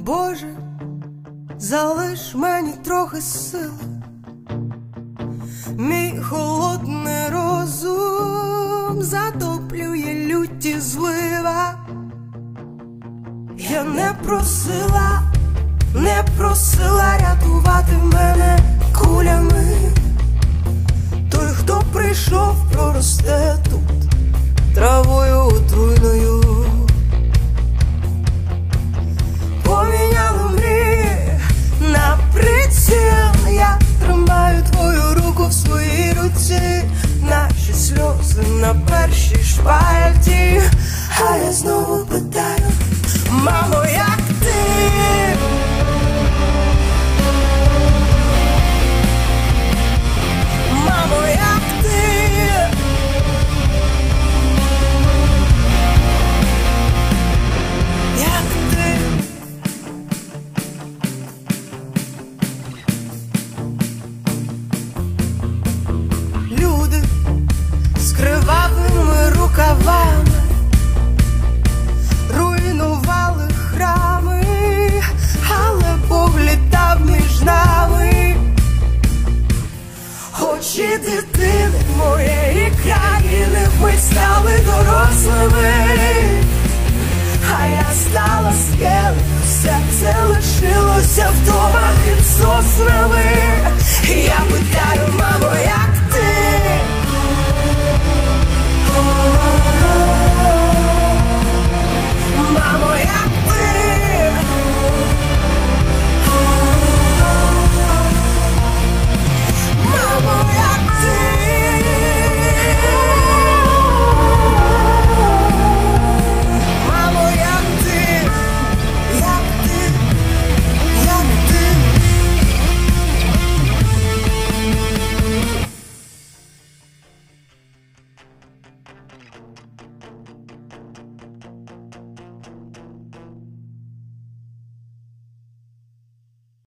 Боже, залиш мені трохи сили, мій холодний розум затоплює люті злива. Я не просила рятувати мене кулями. Той, хто прийшов, проросте тут травою отруйною. Поміняли мрії на приціл, я тримаю твою руку в своїй руці, наші сльози на першій шпальті. А я знову питаю: мамо, як ти? Мамо, як ти? Як ти? Люди з кривавими рукавами руйнували храми, але Бог літав між нами. Очі дитини моєї країни вмить стали дорослими, а я стала скелею, серце лишилося вдома під соснами. Я питаю: